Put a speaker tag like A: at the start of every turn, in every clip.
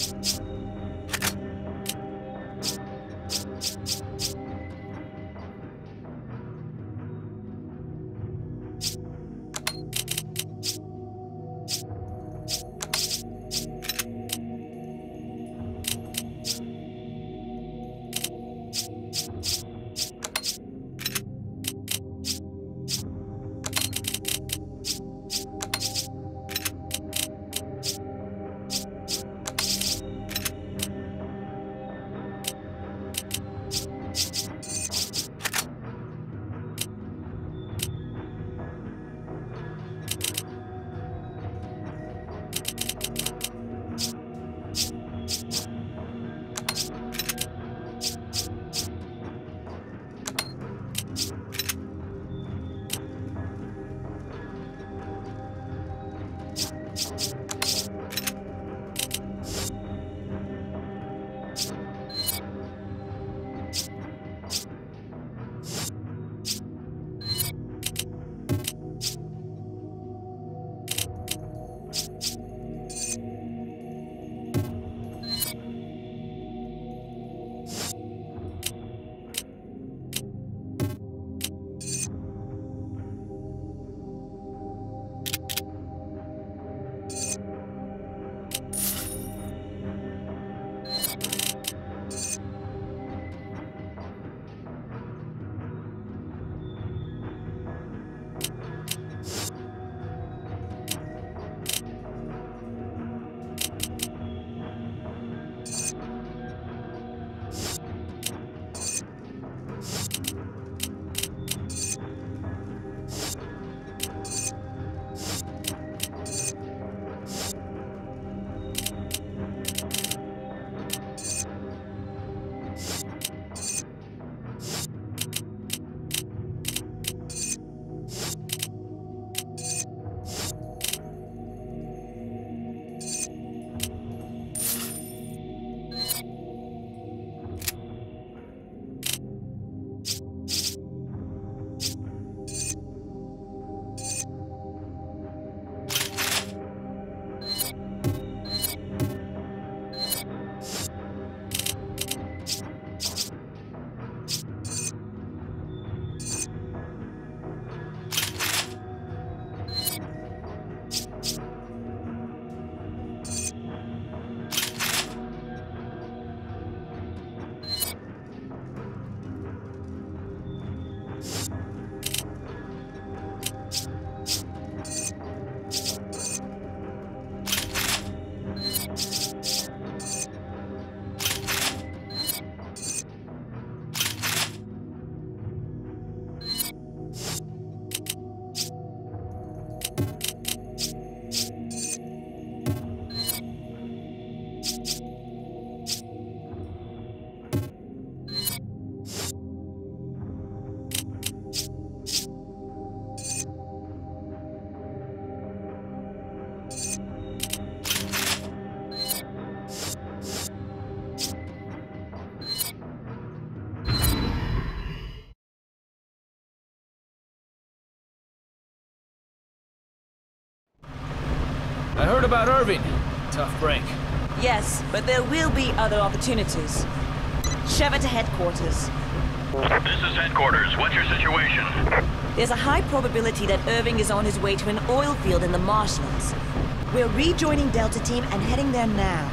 A: I heard about Irving. Tough break.
B: Yes, but there will be other opportunities. Shove it to headquarters.
C: This is headquarters. What's your situation?
B: There's a high probability that Irving is on his way to an oil field in the marshlands. We're rejoining Delta Team and heading there now.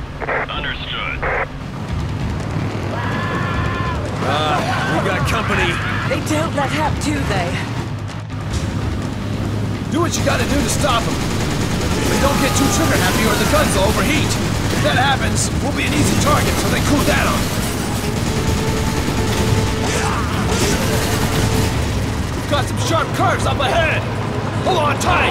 C: Understood.
A: We got company.
B: They don't let up, do they?
A: Do what you gotta do to stop them. But don't get too trigger happy or the guns will overheat. If that happens, we'll be an easy target so they cool down. We've got some sharp curves up ahead. Hold on tight.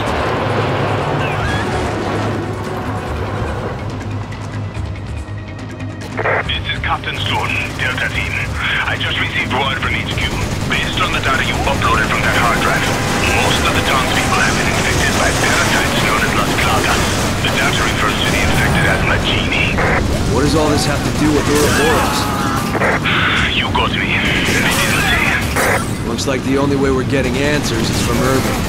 C: This is Captain Stone, Delta Team. I just received word from HQ. Based on the data you uploaded from that hard drive, most of the townspeople have been infected by parasites known as Las Plagas. The data refers to the infected as Magini.
D: What does all this have to do with Ouroboros?
C: You got me. I didn't say.
D: Looks like the only way we're getting answers is from Irving.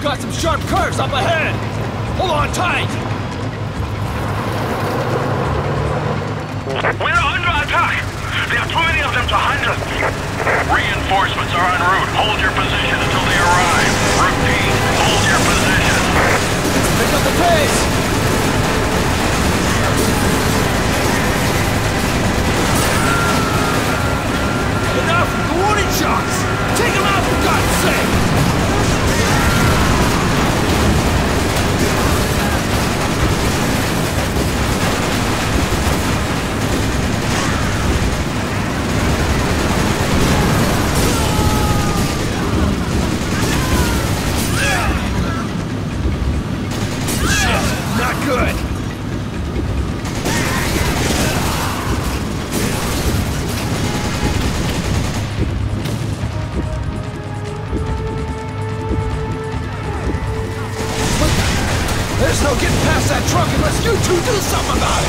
A: got some sharp curves up ahead! Hold on tight!
C: We're under attack! There are too many of them to handle! Reinforcements are en route. Hold your position until they arrive. Repeat, hold your position.
A: Pick up the pace! Enough with the warning shots! Take them out for God's sake! There's no getting past that truck unless you two do something about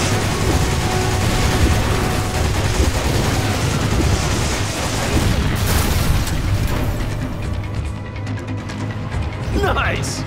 A: it! Nice!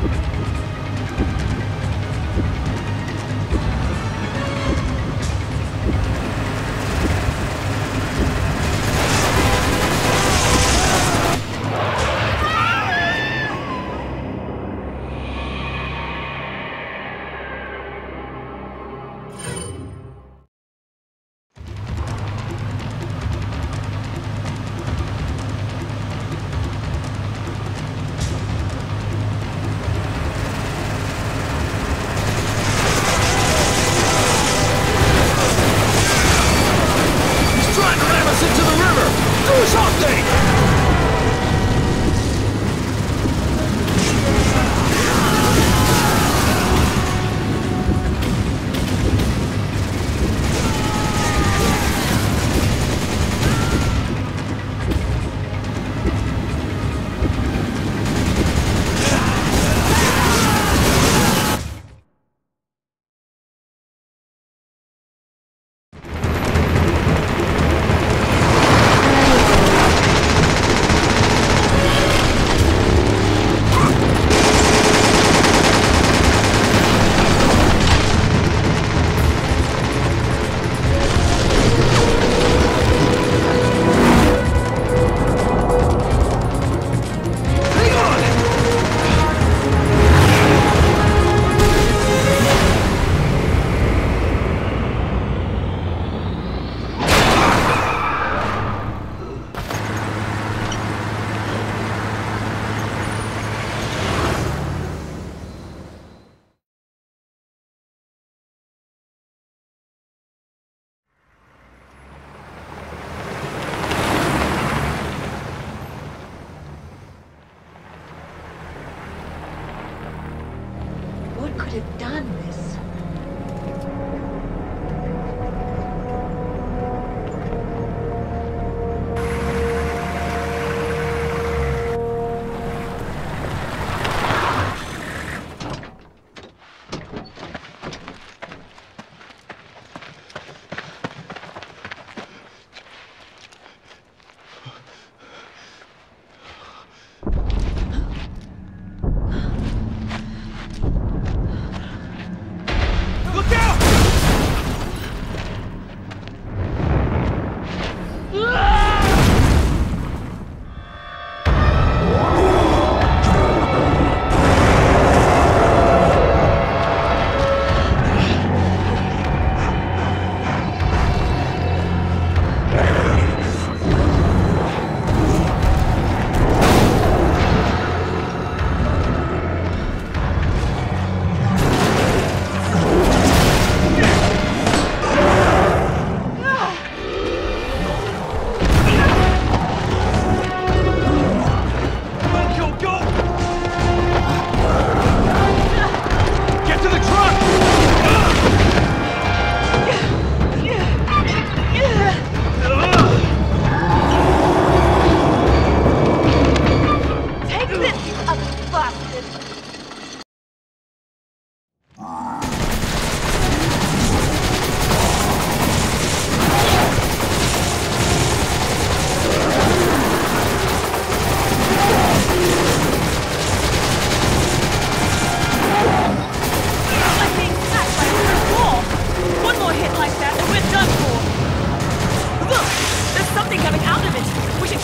B: What could have done this?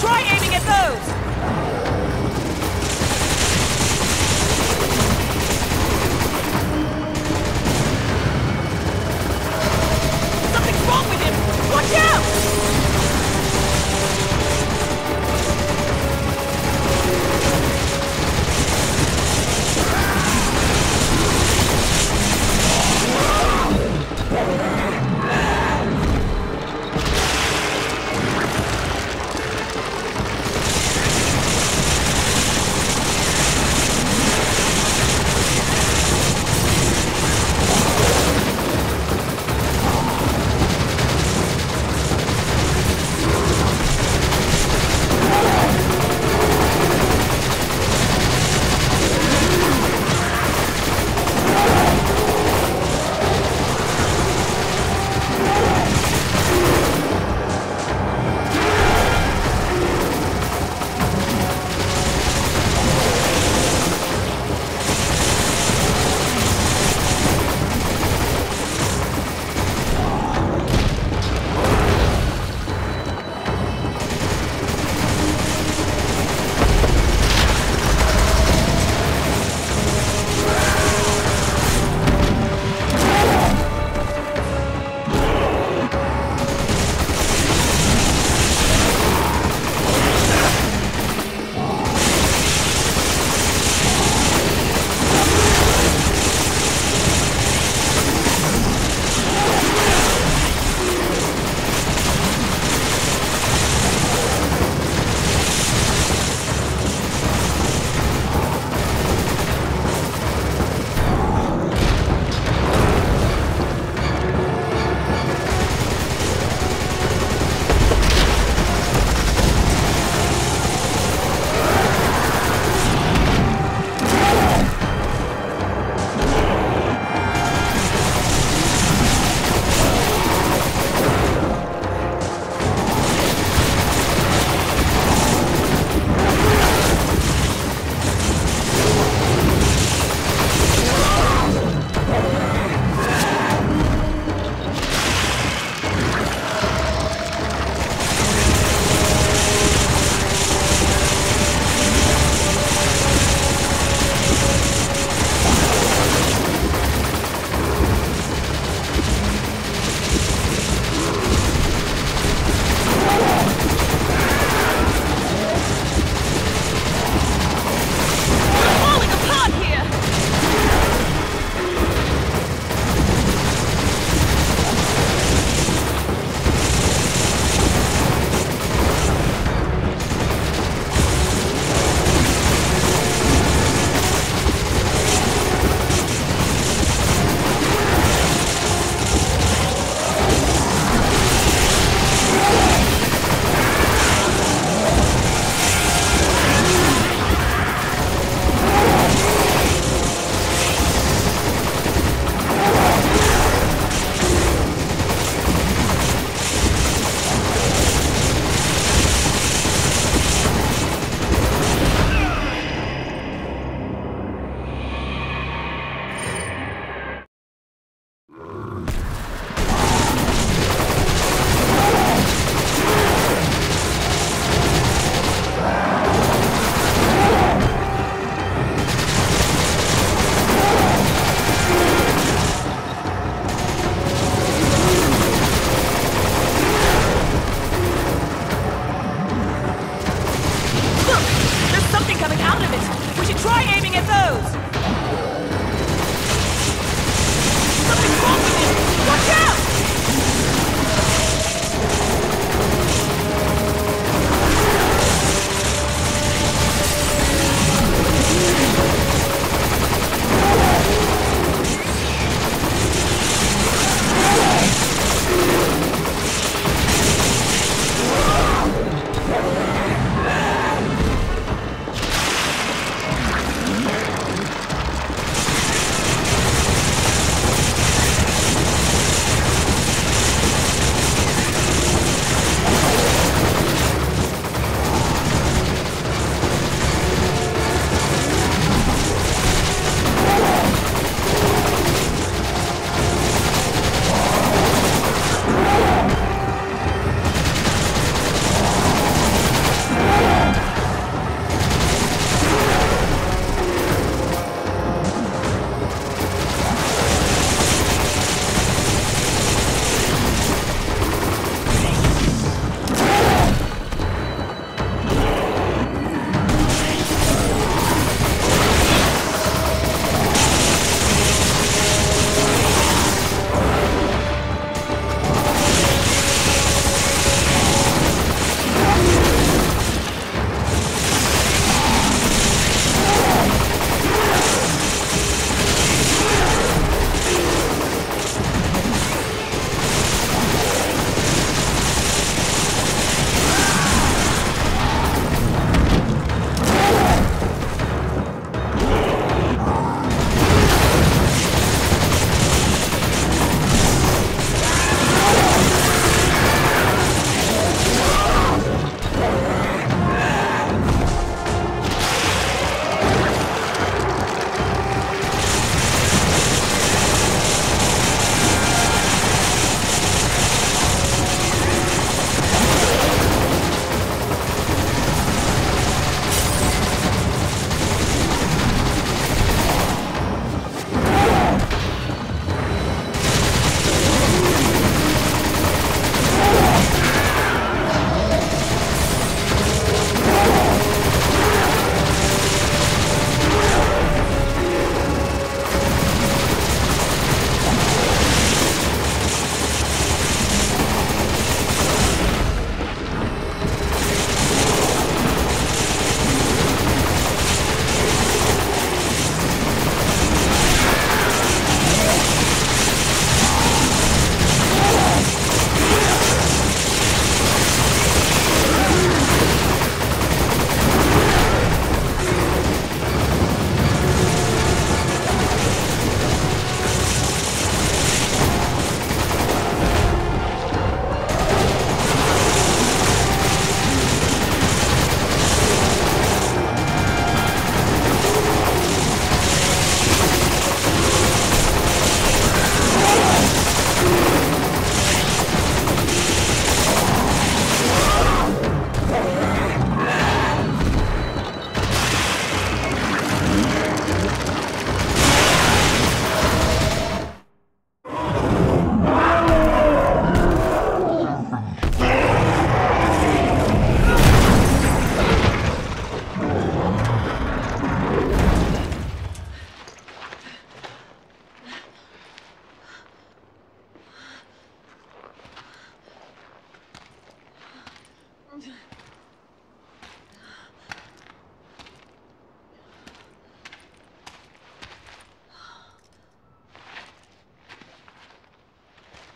B: Try aiming at those! Something's wrong with him! Watch out!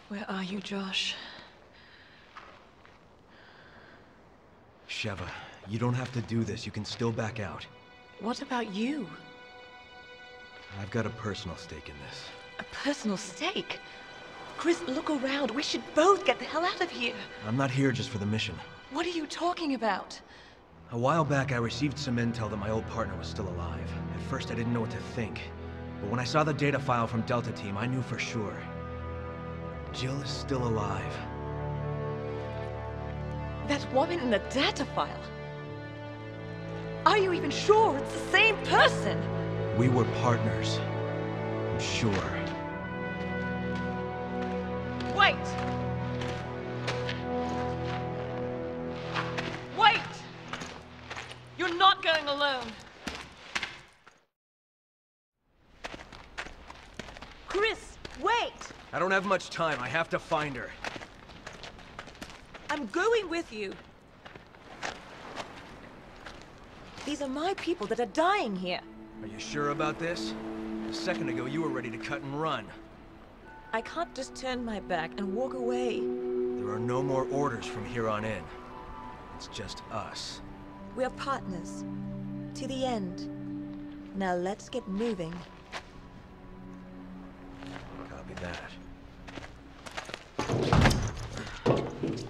B: Where are you, Josh?
E: Sheva, you don't have to do this. You can still back out.
B: What about you?
E: I've got a personal stake in this.
B: A personal stake? Chris, look around. We should both get the hell out of here.
E: I'm not here just for the mission.
B: What are you talking about?
E: A while back, I received some intel that my old partner was still alive. At first, I didn't know what to think. But when I saw the data file from Delta Team, I knew for sure. Jill is still alive.
B: That woman in the data file? Are you even sure it's the same person?
E: We were partners. I'm sure.
B: Wait! Wait! You're not going alone. Chris, wait!
E: I don't have much time. I have to find her.
B: I'm going with you. These are my people that are dying here.
E: Are you sure about this? A second ago, you were ready to cut and run.
B: I can't just turn my back and walk away.
E: There are no more orders from here on in. It's just us.
B: We are partners. To the end. Now let's get moving.
E: Copy that.